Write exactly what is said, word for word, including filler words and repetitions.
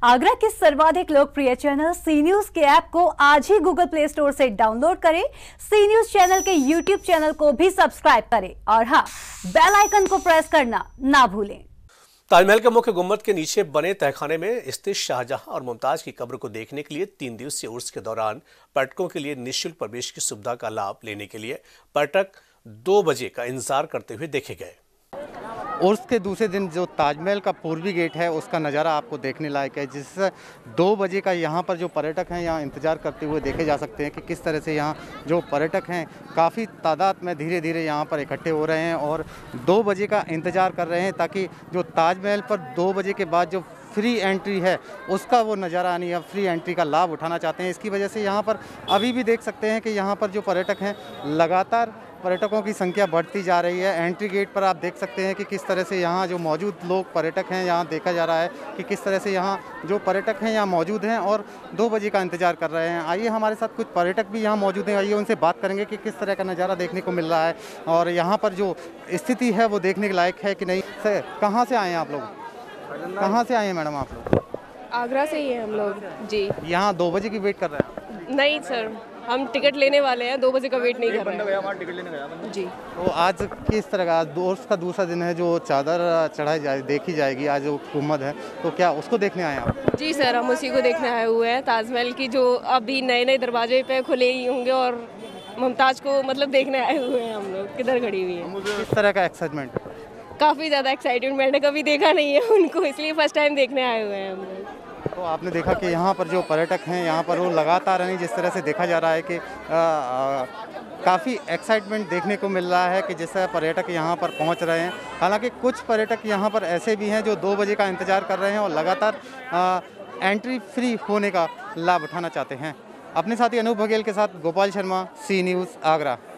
आगरा के सर्वाधिक लोकप्रिय चैनल सी न्यूज के ऐप को आज ही गूगल प्ले स्टोर से डाउनलोड करें। सी न्यूज चैनल के यूट्यूब चैनल को भी सब्सक्राइब करें और हाँ, बेल आइकन को प्रेस करना ना भूलें। ताजमहल के मुख्य गुम्बद के नीचे बने तहखाने में स्थित शाहजहां और मुमताज की कब्र को देखने के लिए तीन दिवसीय उर्स के दौरान पर्यटकों के लिए निःशुल्क प्रवेश की सुविधा का लाभ लेने के लिए पर्यटक दो बजे का इंतजार करते हुए देखे गए। उर्स के दूसरे दिन जो ताजमहल का पूर्वी गेट है उसका नज़ारा आपको देखने लायक है, जिससे दो बजे का यहाँ पर जो पर्यटक हैं यहाँ इंतज़ार करते हुए देखे जा सकते हैं कि किस तरह से यहाँ जो पर्यटक हैं काफ़ी तादाद में धीरे धीरे यहाँ पर इकट्ठे हो रहे हैं और दो बजे का इंतज़ार कर रहे हैं ताकि जो ताजमहल पर दो बजे के बाद जो फ्री एंट्री है उसका वो नज़ारा आनी या फ्री एंट्री का लाभ उठाना चाहते हैं। इसकी वजह से यहाँ पर अभी भी देख सकते हैं कि यहाँ पर जो पर्यटक हैं लगातार पर्यटकों की संख्या बढ़ती जा रही है। एंट्री गेट पर आप देख सकते हैं कि किस तरह से यहाँ जो मौजूद लोग पर्यटक हैं यहाँ देखा जा रहा है कि किस तरह से यहाँ जो पर्यटक हैं यहाँ मौजूद हैं और दो बजे का इंतज़ार कर रहे हैं। आइए हमारे साथ कुछ पर्यटक भी यहाँ मौजूद हैं, आइए उनसे बात करेंगे कि किस तरह का नज़ारा देखने को मिल रहा है और यहाँ पर जो स्थिति है वो देखने के लायक है कि नहीं। सर कहाँ से आए हैं आप लोग? कहाँ से आए हैं मैडम आप लोग? आगरा से ही है हम लोग जी। यहाँ दो बजे की वेट कर रहे हैं? नहीं सर, हम टिकट लेने वाले हैं, दो बजे का वेट नहीं कर रहे हैं। टिकट लेने गया जी। तो आज किस तरह का दोस्त का दूसरा दिन है जो चादर चढ़ाई जाए देखी जाएगी, आज जो गुम्बद है तो क्या उसको देखने आए आप? जी सर, हम उसी को देखने आए हुए हैं। ताजमहल की जो अभी नए नए दरवाजे पे खुले ही होंगे और मुमताज को मतलब देखने आए हुए हैं हम लोग। किधर खड़ी हुई है? किस तरह का एक्साइटमेंट? काफ़ी ज़्यादा एक्साइटमेंट, मैंने कभी देखा नहीं है उनको, इसलिए फर्स्ट टाइम देखने आए हुए हैं हम लोग। तो आपने देखा कि यहाँ पर जो पर्यटक हैं यहाँ पर वो लगातार नहीं, जिस तरह से देखा जा रहा है कि काफ़ी एक्साइटमेंट देखने को मिल रहा है कि जिस तरह पर्यटक यहाँ पर पहुँच रहे हैं। हालांकि कुछ पर्यटक यहाँ पर ऐसे भी हैं जो दो बजे का इंतज़ार कर रहे हैं और लगातार आ, एंट्री फ्री होने का लाभ उठाना चाहते हैं। अपने साथी अनूप बघेल के साथ गोपाल शर्मा, सी न्यूज़ आगरा।